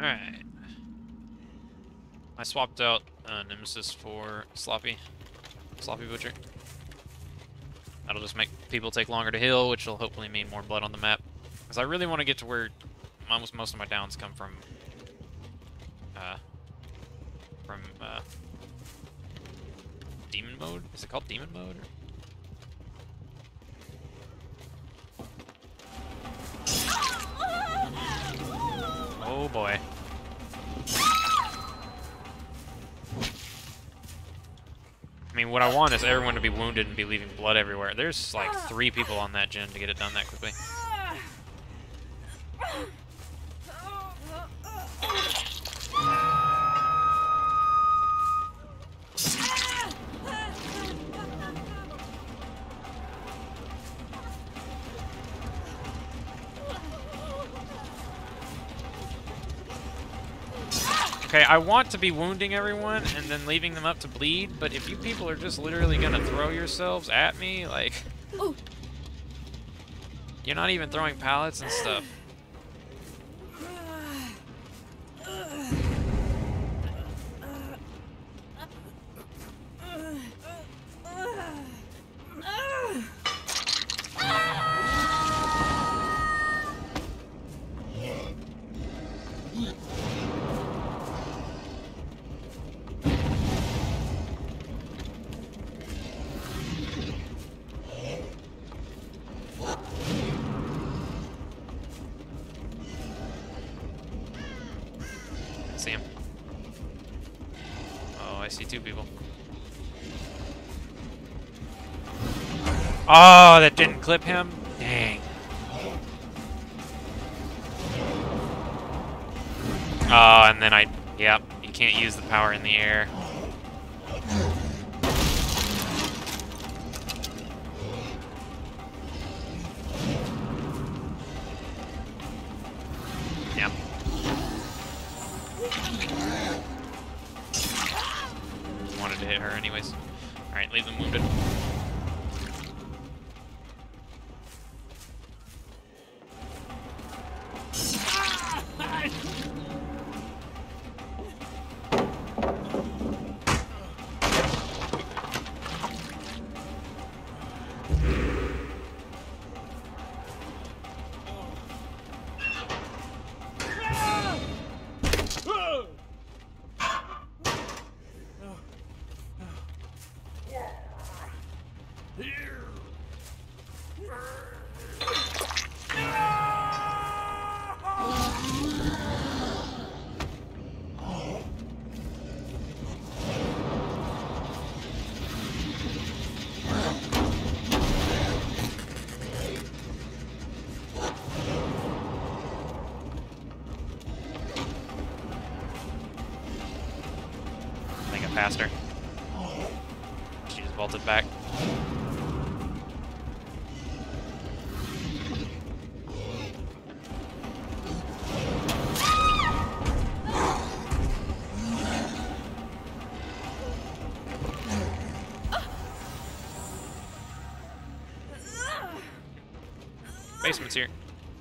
Alright. I swapped out Nemesis for Sloppy Butcher. That'll just make people take longer to heal, which will hopefully mean more blood on the map. Because I really want to get to where almost most of my downs come from demon mode? Is it called demon mode? Oh boy. I mean, what I want is everyone to be wounded and be leaving blood everywhere. There's like 3 people on that gen to get it done that quickly. Okay, I want to be wounding everyone and then leaving them up to bleed, but if you people are just literally gonna throw yourselves at me, like... You're not even throwing pallets and stuff. See him. Oh, I see 2 people. Oh, that didn't clip him? Dang. Oh, and then yep, you can't use the power in the air. Yep. Wanted to hit her anyways. Alright, leave them wounded. Past her. She just vaulted back. Basement's here.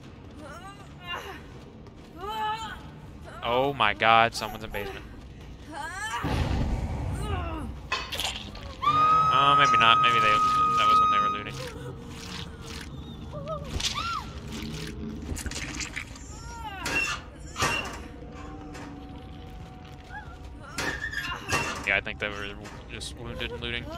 Oh my god, someone's in basement. Oh, maybe not. Maybe that was when they were looting. Yeah, I think they were just wounded and looting.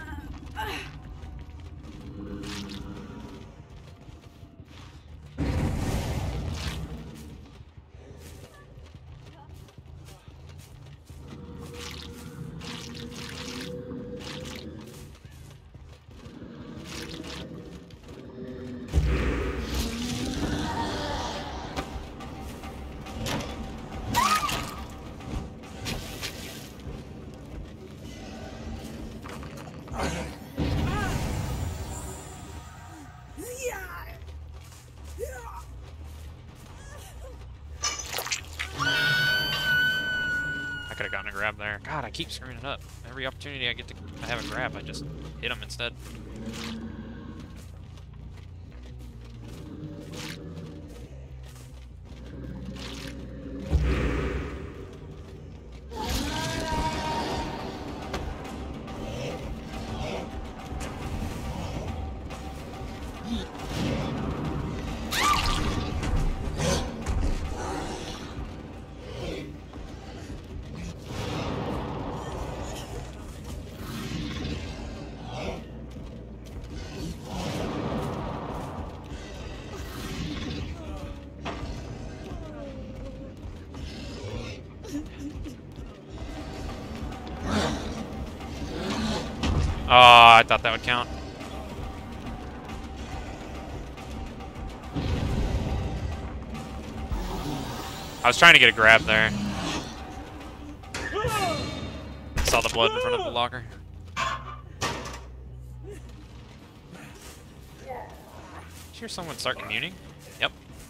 I could have gotten a grab there. God, I keep screwing it up. Every opportunity I get to have a grab, I just hit him instead. I thought that would count. I was trying to get a grab there. Saw the blood in front of the locker. Did you hear someone start communing? Yep.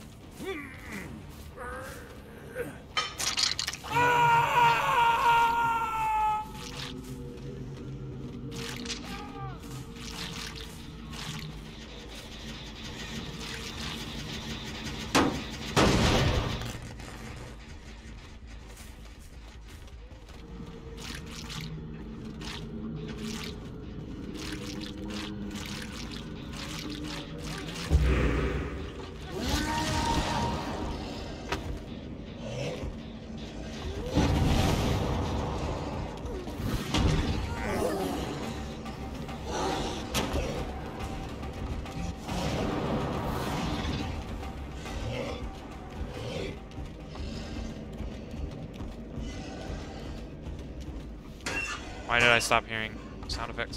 Why did I stop hearing sound effects?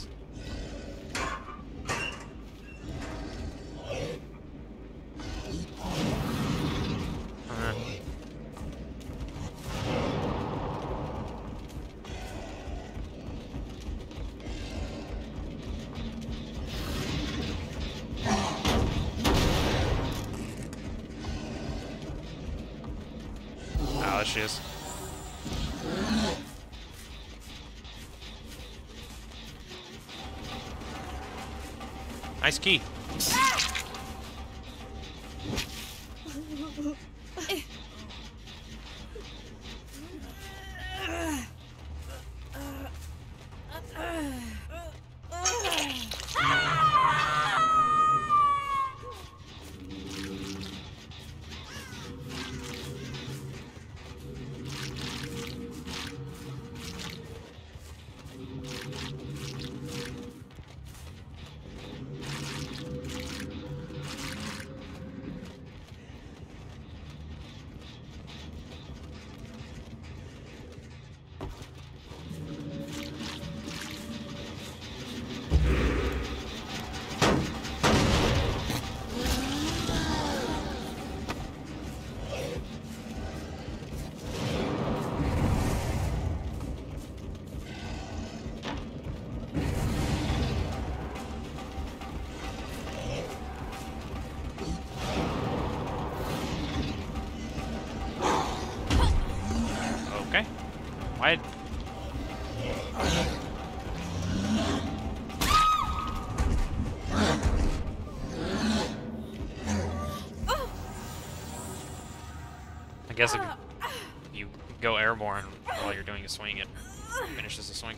Oh, there she is. Nice key. Okay. Why? I guess if you go airborne while you're doing a swing, it finishes the swing.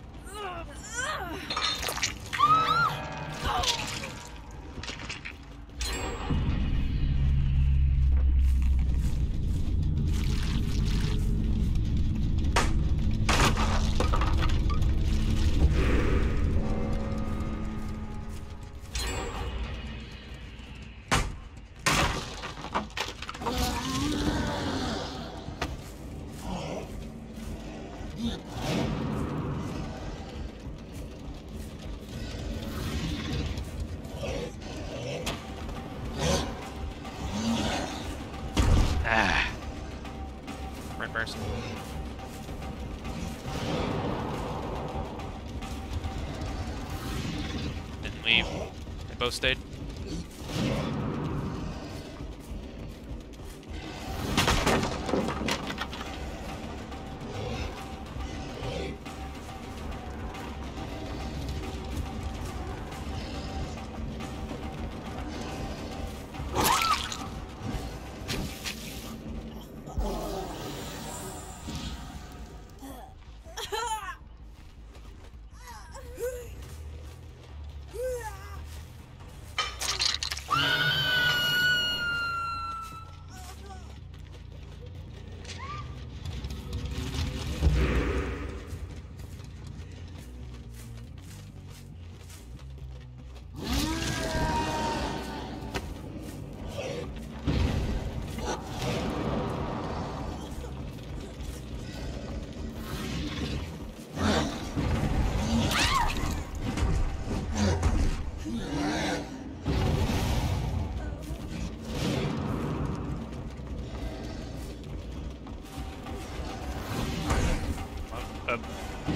Ah. Right person. Didn't leave. They both stayed.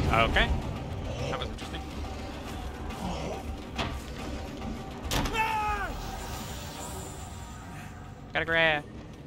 Okay. That was interesting. Gotta grab.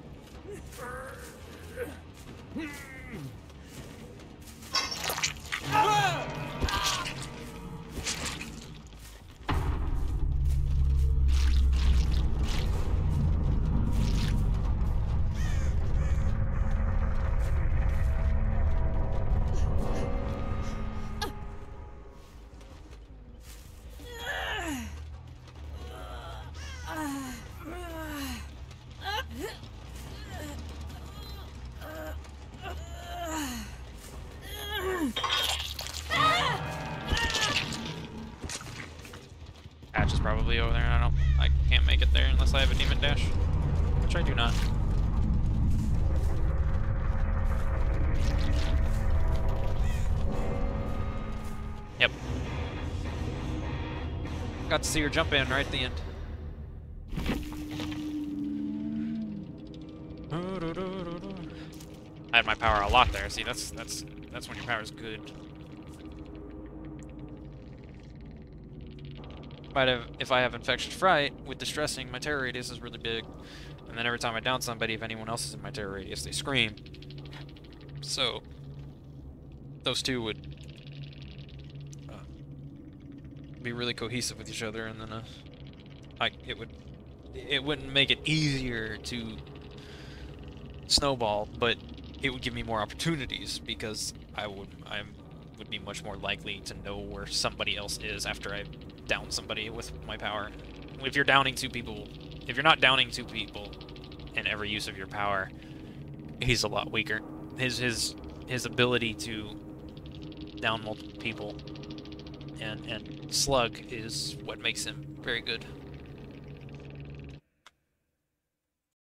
Hatch is probably over there. I can't make it there unless I have a demon dash, which I do not. Yep. Got to see her jump in right at the end. I had my power a lot there. See, that's when your power is good. If I have Infectious Fright, with Distressing, my terror radius is really big. And then every time I down somebody, if anyone else is in my terror radius, they scream. So, those two would be really cohesive with each other, and then it wouldn't make it easier to snowball, but it would give me more opportunities because I would be much more likely to know where somebody else is after I down somebody with my power. If you're downing two people, if you're not downing two people in every use of your power, he's a lot weaker. His ability to down multiple people and slug is what makes him very good.